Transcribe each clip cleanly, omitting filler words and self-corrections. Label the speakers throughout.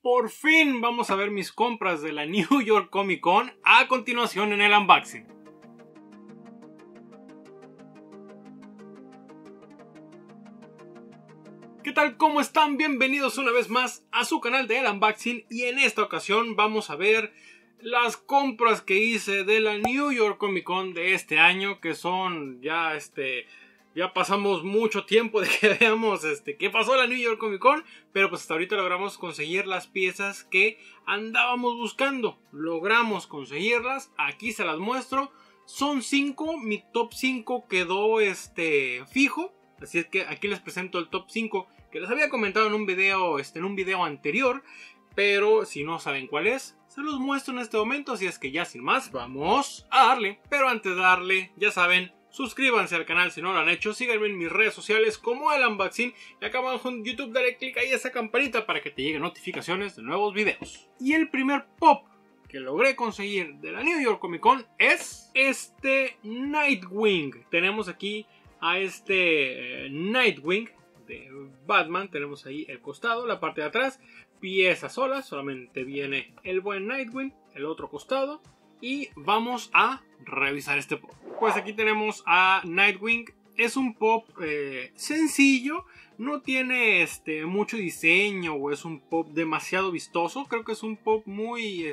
Speaker 1: Por fin vamos a ver mis compras de la New York Comic Con a continuación en el unboxing. ¿Qué tal? ¿Cómo están? Bienvenidos una vez más a su canal de El Unboxing, y en esta ocasión vamos a ver las compras que hice de la New York Comic Con de este año, que son ya pasamos mucho tiempo de que veamos qué pasó en la New York Comic Con, pero pues hasta ahorita logramos conseguir las piezas que andábamos buscando. Logramos conseguirlas, aquí se las muestro. Son 5, mi top 5 quedó fijo, así es que aquí les presento el top 5 que les había comentado en un video anterior, pero si no saben cuál es, se los muestro en este momento, así es que ya sin más, vamos a darle. Pero antes de darle, ya saben, suscríbanse al canal si no lo han hecho, síganme en mis redes sociales como El Unboxing, y acá abajo en YouTube dale click ahí a esa campanita para que te lleguen notificaciones de nuevos videos. Y el primer pop que logré conseguir de la New York Comic Con es Nightwing. Tenemos aquí a Nightwing de Batman, tenemos ahí el costado, la parte de atrás, pieza sola, solamente viene el buen Nightwing, el otro costado, y vamos a revisar este pop. Pues aquí tenemos a Nightwing. Es un pop sencillo, no tiene mucho diseño o es un pop demasiado vistoso. Creo que es un pop muy,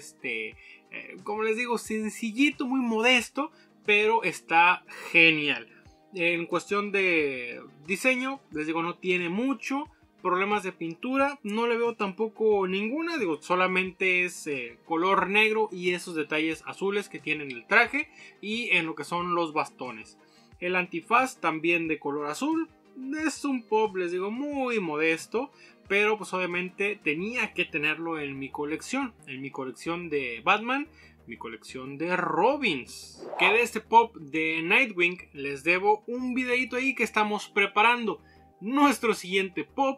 Speaker 1: como les digo, sencillito, muy modesto, pero está genial. En cuestión de diseño, les digo, no tiene mucho. Problemas de pintura, no le veo tampoco ninguna. Digo, solamente es color negro y esos detalles azules que tiene en el traje y en lo que son los bastones. El antifaz también de color azul. Es un pop, les digo, muy modesto, pero pues obviamente tenía que tenerlo en mi colección. En mi colección de Batman, mi colección de Robins. Que de este pop de Nightwing les debo un videito ahí que estamos preparando. Nuestro siguiente pop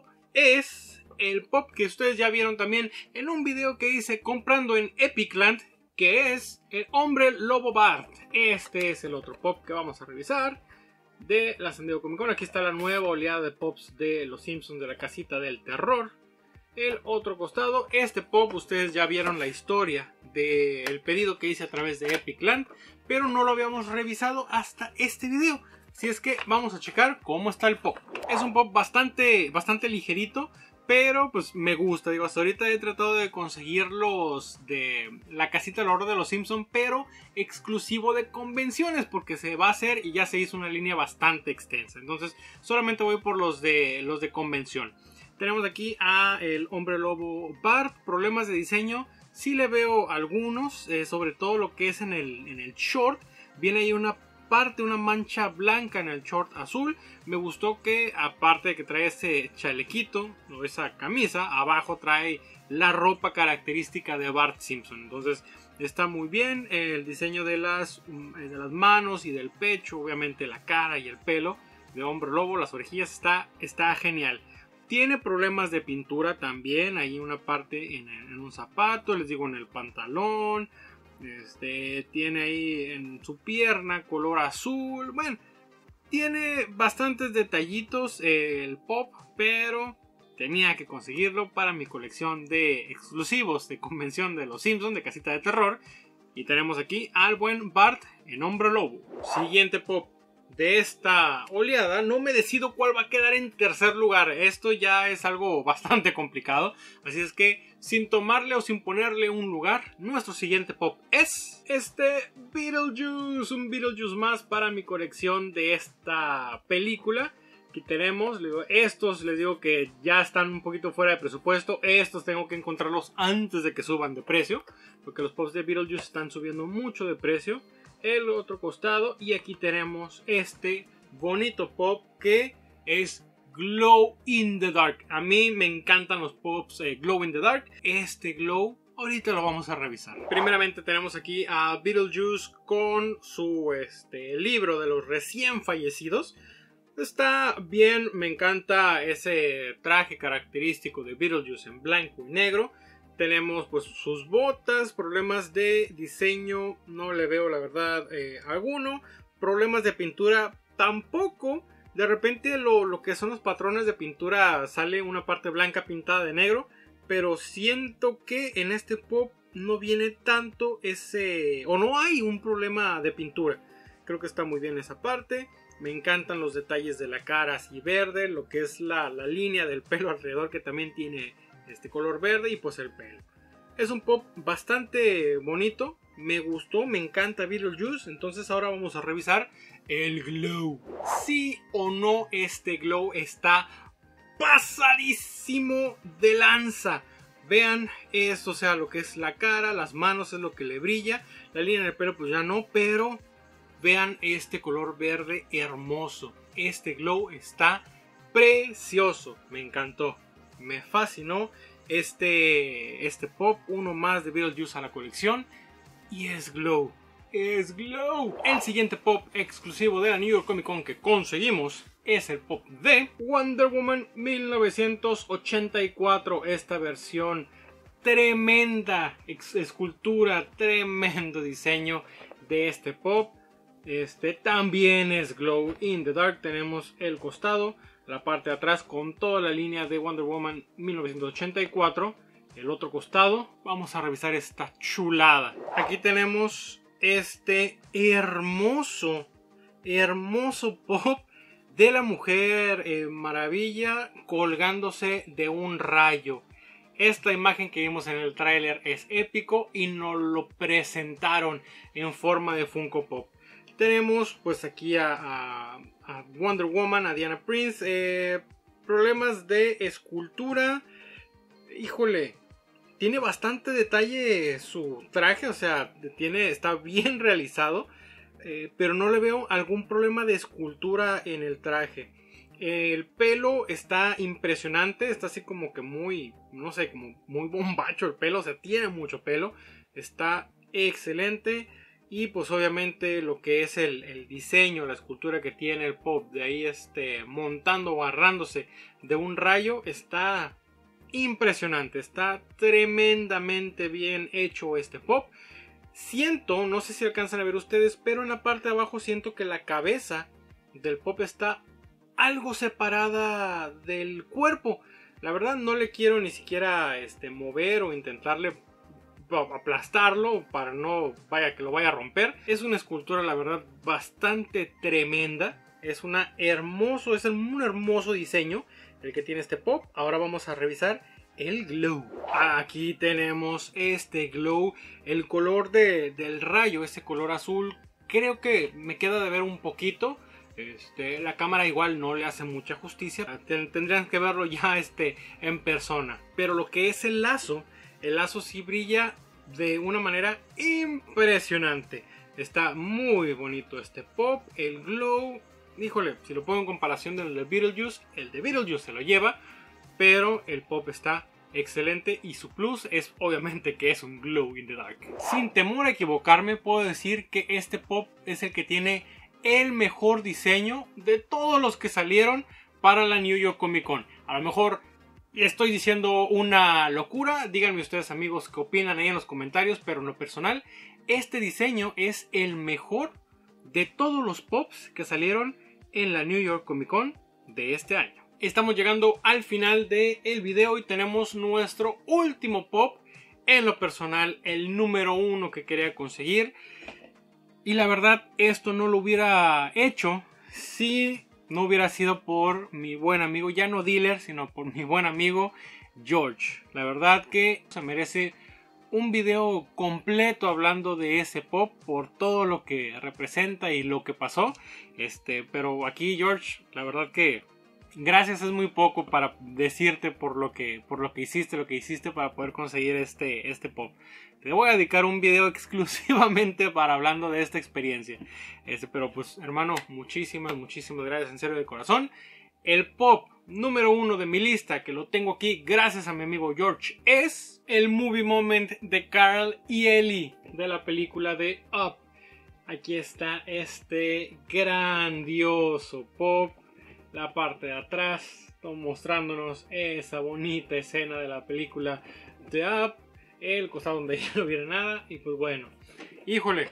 Speaker 1: es el pop que ustedes ya vieron también en un video que hice comprando en Epicland, que es el Hombre Lobo Bart. Este es el otro pop que vamos a revisar de la San Diego Comic Con. Aquí está la nueva oleada de pops de los Simpsons, de la casita del terror. El otro costado, este pop ustedes ya vieron la historia del pedido que hice a través de Epicland, pero no lo habíamos revisado hasta este video. Si es que vamos a checar cómo está el pop. Es un pop bastante ligerito, pero pues me gusta. Digo, hasta ahorita he tratado de conseguirlos de la casita del horror de los Simpsons, pero exclusivo de convenciones, porque se va a hacer y ya se hizo una línea bastante extensa. Entonces solamente voy por los de convención. Tenemos aquí a el Hombre Lobo Bart. Problemas de diseño, sí le veo algunos, sobre todo lo que es en el short. Viene ahí una mancha blanca en el short azul. Me gustó que aparte de que trae ese chalequito o esa camisa, abajo trae la ropa característica de Bart Simpson. Entonces está muy bien el diseño de las manos y del pecho, obviamente la cara y el pelo de Hombre Lobo, las orejillas, está genial. Tiene problemas de pintura también, hay una parte en un zapato, les digo, en el pantalón. Tiene ahí en su pierna color azul. Bueno, tiene bastantes detallitos el pop, pero tenía que conseguirlo para mi colección de exclusivos de convención de los Simpsons, de casita de terror. Y tenemos aquí al buen Bart en Hombre Lobo. Siguiente pop de esta oleada, no me decido cuál va a quedar en tercer lugar. Esto ya es algo bastante complicado, así es que sin tomarle o sin ponerle un lugar, nuestro siguiente pop es Beetlejuice. Un Beetlejuice más para mi colección de esta película. Aquí tenemos, estos les digo que ya están un poquito fuera de presupuesto. Estos tengo que encontrarlos antes de que suban de precio, porque los pops de Beetlejuice están subiendo mucho de precio. El otro costado, y aquí tenemos este bonito pop que es Glow in the Dark. A mí me encantan los pops Glow in the Dark. Este Glow ahorita lo vamos a revisar. Primeramente tenemos aquí a Beetlejuice con su libro de los recién fallecidos. Está bien, me encanta ese traje característico de Beetlejuice en blanco y negro. Tenemos pues sus botas, problemas de diseño, no le veo la verdad alguno. Problemas de pintura tampoco. De repente lo que son los patrones de pintura sale una parte blanca pintada de negro, pero siento que en este pop no viene tanto ese, o no hay un problema de pintura. Creo que está muy bien esa parte. Me encantan los detalles de la cara así verde, lo que es la línea del pelo alrededor, que también tiene este color verde, y pues el pelo. Es un pop bastante bonito, me gustó, me encanta Beetlejuice. Entonces ahora vamos a revisar el glow. Sí o no este glow está pasadísimo de lanza. Vean esto, o sea, lo que es la cara, las manos es lo que le brilla. La línea del pelo pues ya no, pero vean este color verde hermoso. Este glow está precioso, me encantó, me fascinó este pop, uno más de Beetlejuice a la colección. Y es glow, es glow. El siguiente pop exclusivo de la New York Comic Con que conseguimos es el pop de Wonder Woman 1984. Esta versión tremenda, escultura, tremendo diseño de este pop. También es glow in the dark. Tenemos el costado, la parte de atrás con toda la línea de Wonder Woman 1984. El otro costado, vamos a revisar esta chulada. Aquí tenemos este hermoso pop de la Mujer Maravilla colgándose de un rayo. Esta imagen que vimos en el tráiler es épico y nos lo presentaron en forma de Funko Pop. Tenemos pues aquí a Wonder Woman, a Diana Prince. Problemas de escultura. Híjole, tiene bastante detalle su traje, o sea, está bien realizado, pero no le veo algún problema de escultura en el traje. El pelo está impresionante, está así como que muy, no sé, como muy bombacho el pelo, o sea, tiene mucho pelo, está excelente. Y pues obviamente lo que es el diseño, la escultura que tiene el pop, de ahí montando o agarrándose de un rayo, está impresionante, está tremendamente bien hecho este pop. Siento, no sé si alcanzan a ver ustedes, pero en la parte de abajo siento que la cabeza del pop está algo separada del cuerpo. La verdad no le quiero ni siquiera mover o intentarle aplastarlo para no vaya que lo vaya a romper. Es una escultura la verdad bastante tremenda. Es un hermoso diseño el que tiene este pop. Ahora vamos a revisar el glow. Aquí tenemos este glow, el color del rayo, ese color azul. Creo que me queda de ver un poquito. La cámara igual no le hace mucha justicia. Tendrían que verlo ya en persona. Pero lo que es el lazo sí brilla de una manera impresionante. Está muy bonito este pop, el glow. Híjole, si lo pongo en comparación del de Beetlejuice, el de Beetlejuice se lo lleva, pero el pop está excelente y su plus es obviamente que es un glow in the dark. Sin temor a equivocarme, puedo decir que este pop es el que tiene el mejor diseño de todos los que salieron para la New York Comic Con. A lo mejor estoy diciendo una locura, díganme ustedes amigos qué opinan ahí en los comentarios, pero en lo personal, este diseño es el mejor de todos los pops que salieron en la New York Comic Con de este año. Estamos llegando al final del video y tenemos nuestro último pop, en lo personal el número 1 que quería conseguir. Y la verdad esto no lo hubiera hecho si no hubiera sido por mi buen amigo, ya no dealer, sino por mi buen amigo George. La verdad que se merece un video completo hablando de ese pop por todo lo que representa y lo que pasó. Pero aquí George, la verdad que gracias es muy poco para decirte por lo que hiciste para poder conseguir este pop. Te voy a dedicar un video exclusivamente para hablando de esta experiencia. Pero pues hermano, muchísimas gracias en serio de corazón. El pop número 1 de mi lista, que lo tengo aquí gracias a mi amigo George, es el Movie Moment de Carl y Ellie de la película de Up. Aquí está este grandioso pop. La parte de atrás mostrándonos esa bonita escena de la película de Up. El costado donde ya no viene nada. Y pues bueno, híjole,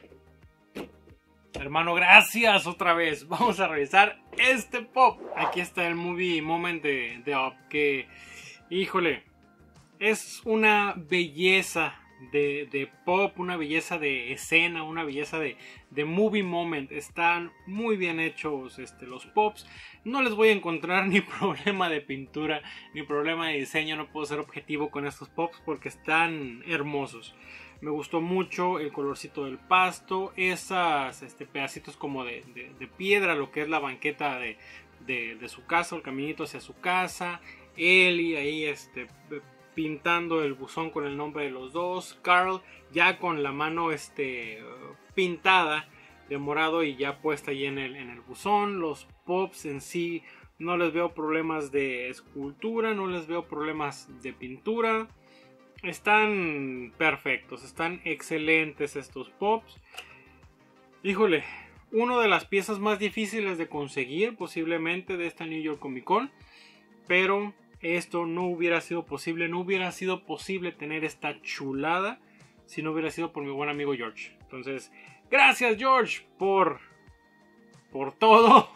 Speaker 1: hermano, gracias otra vez. Vamos a revisar este pop. Aquí está el Movie Moment de Up, que, híjole, Es una belleza de pop, una belleza de escena, una belleza de movie moment. Están muy bien hechos los pops. No les voy a encontrar ni problema de pintura ni problema de diseño. No puedo ser objetivo con estos pops porque están hermosos. Me gustó mucho el colorcito del pasto, esas pedacitos como de piedra, lo que es la banqueta de su casa, el caminito hacia su casa. Ellie ahí pintando el buzón con el nombre de los dos. Carl ya con la mano pintada de morado y ya puesta ahí en el buzón. Los pops en sí no les veo problemas de escultura, no les veo problemas de pintura. Están perfectos, están excelentes estos pops. Híjole, una de las piezas más difíciles de conseguir posiblemente de esta New York Comic Con, pero esto no hubiera sido posible, no hubiera sido posible tener esta chulada si no hubiera sido por mi buen amigo George. Entonces, gracias George por todo,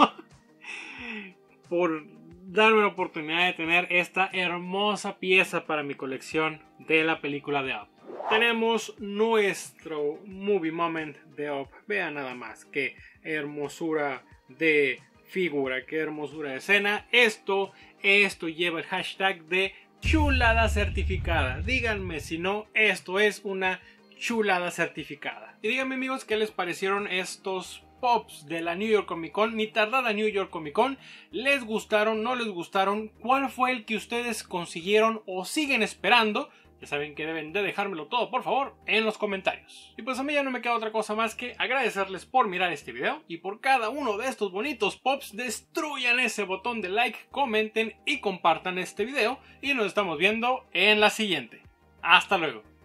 Speaker 1: por darme la oportunidad de tener esta hermosa pieza para mi colección de la película de Up. Tenemos nuestro movie moment de Up. Vean nada más qué hermosura de figura, qué hermosura de escena. Esto lleva el hashtag de chulada certificada. Díganme si no, esto es una chulada certificada. Y díganme amigos, ¿qué les parecieron estos pops de la New York Comic Con, mi tardada New York Comic Con? ¿Les gustaron? ¿No les gustaron? ¿Cuál fue el que ustedes consiguieron o siguen esperando? Ya saben que deben de dejármelo todo, por favor, en los comentarios. Y pues a mí ya no me queda otra cosa más que agradecerles por mirar este video. Y por cada uno de estos bonitos pops, destruyan ese botón de like, comenten y compartan este video. Y nos estamos viendo en la siguiente. Hasta luego.